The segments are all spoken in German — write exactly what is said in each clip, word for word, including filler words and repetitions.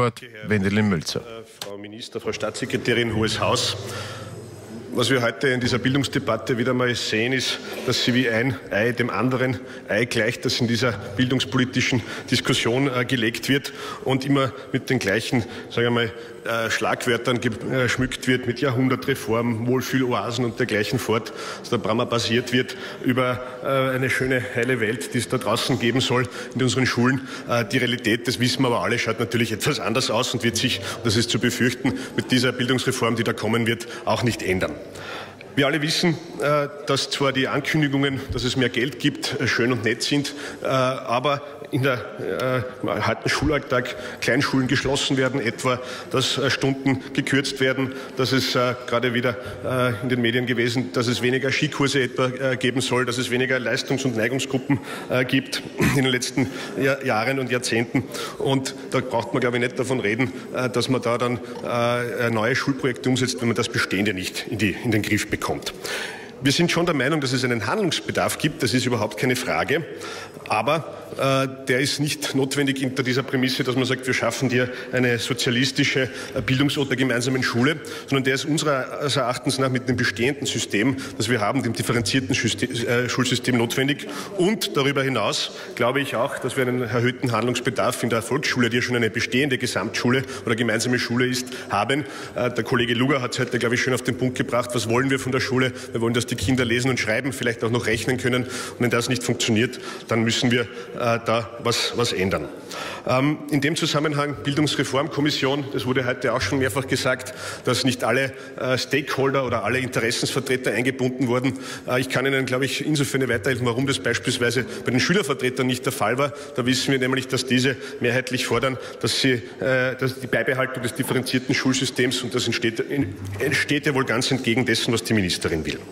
Wort Wendelin Mölzer. Frau Minister, Frau Staatssekretärin, Hohes Haus. Was wir heute in dieser Bildungsdebatte wieder mal sehen, ist, dass sie wie ein Ei dem anderen Ei gleicht, das in dieser bildungspolitischen Diskussion äh, gelegt wird und immer mit den gleichen, sagen wir mal, äh, Schlagwörtern geschmückt wird, mit Jahrhundertreform, Wohlfühloasen und dergleichen fort, dass der Brammer basiert wird über äh, eine schöne, heile Welt, die es da draußen geben soll in unseren Schulen. Äh, die Realität, das wissen wir aber alle, schaut natürlich etwas anders aus und wird sich, das ist zu befürchten, mit dieser Bildungsreform, die da kommen wird, auch nicht ändern. Wir alle wissen, dass zwar die Ankündigungen, dass es mehr Geld gibt, schön und nett sind, aber in der harten Schulalltag Kleinschulen geschlossen werden, etwa, dass Stunden gekürzt werden, dass es gerade wieder in den Medien gewesen, dass es weniger Skikurse etwa geben soll, dass es weniger Leistungs- und Neigungsgruppen gibt in den letzten Jahren und Jahrzehnten. Und da braucht man, glaube ich, nicht davon reden, dass man da dann neue Schulprojekte umsetzt, wenn man das Bestehende nicht in, die, in den Griff bekommt. Wir sind schon der Meinung, dass es einen Handlungsbedarf gibt, das ist überhaupt keine Frage, aber äh, der ist nicht notwendig hinter dieser Prämisse, dass man sagt, wir schaffen dir eine sozialistische äh, Bildungsort der gemeinsamen Schule, sondern der ist unseres Erachtens nach mit dem bestehenden System, das wir haben, dem differenzierten System, äh, Schulsystem notwendig und darüber hinaus glaube ich auch, dass wir einen erhöhten Handlungsbedarf in der Volksschule, die ja schon eine bestehende Gesamtschule oder gemeinsame Schule ist, haben. Äh, der Kollege Luger hat es heute, glaube ich, schön auf den Punkt gebracht, was wollen wir von der Schule? Wir wollen, dass die Kinder lesen und schreiben, vielleicht auch noch rechnen können. Und wenn das nicht funktioniert, dann müssen wir äh, da was, was ändern. Ähm, in dem Zusammenhang Bildungsreformkommission, das wurde heute auch schon mehrfach gesagt, dass nicht alle äh, Stakeholder oder alle Interessensvertreter eingebunden wurden. Äh, ich kann Ihnen, glaube ich, insofern weiterhelfen, warum das beispielsweise bei den Schülervertretern nicht der Fall war. Da wissen wir nämlich, dass diese mehrheitlich fordern, dass sie äh, dass die Beibehaltung des differenzierten Schulsystems, und das entsteht, entsteht ja wohl ganz entgegen dessen, was die Ministerin will.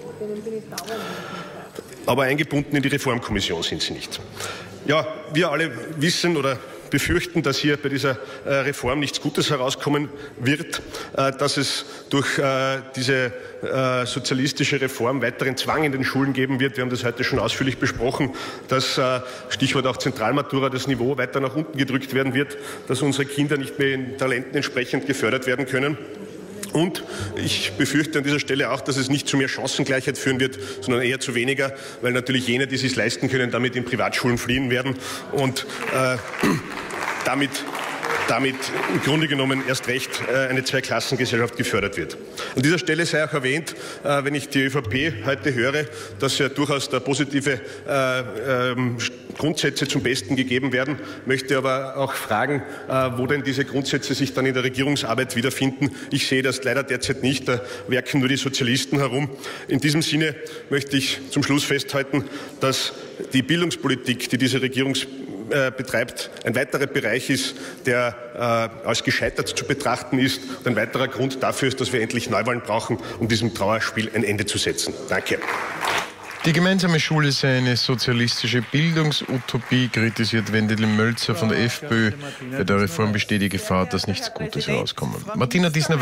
Aber eingebunden in die Reformkommission sind sie nicht. Ja, wir alle wissen oder befürchten, dass hier bei dieser äh, Reform nichts Gutes herauskommen wird, äh, dass es durch äh, diese äh, sozialistische Reform weiteren Zwang in den Schulen geben wird. Wir haben das heute schon ausführlich besprochen, dass, äh, Stichwort auch Zentralmatura, das Niveau weiter nach unten gedrückt werden wird, dass unsere Kinder nicht mehr in Talenten entsprechend gefördert werden können. Und ich befürchte an dieser Stelle auch, dass es nicht zu mehr Chancengleichheit führen wird, sondern eher zu weniger, weil natürlich jene, die es sich leisten können, damit in Privatschulen fliehen werden und äh, damit, damit im Grunde genommen erst recht äh, eine Zweiklassengesellschaft gefördert wird. An dieser Stelle sei auch erwähnt, äh, wenn ich die ÖVP heute höre, dass ja durchaus da positive äh, ähm, Grundsätze zum Besten gegeben werden, möchte aber auch fragen, äh, wo denn diese Grundsätze sich dann in der Regierungsarbeit wiederfinden. Ich sehe das leider derzeit nicht, da werken nur die Sozialisten herum. In diesem Sinne möchte ich zum Schluss festhalten, dass die Bildungspolitik, die diese Regierung äh, betreibt, ein weiterer Bereich ist, der äh, als gescheitert zu betrachten ist. Und ein weiterer Grund dafür ist, dass wir endlich Neuwahlen brauchen, um diesem Trauerspiel ein Ende zu setzen. Danke. Die gemeinsame Schule sei eine sozialistische Bildungsutopie, kritisiert Wendelin Mölzer von der FPÖ. Bei der Reform besteht die Gefahr, dass nichts Gutes herauskommt. Martina Diesner